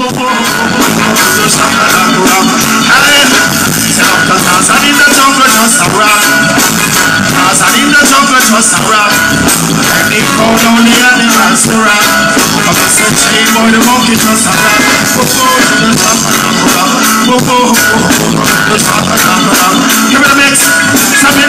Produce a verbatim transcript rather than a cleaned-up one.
just a rap. Cause I'm in the jungle, just a rap. Cause I'm in the jungle, just a rap. And they call on the animals to rap. Cause I said, hey boy, the monkey just a rap. Just a rap. Give me the mix.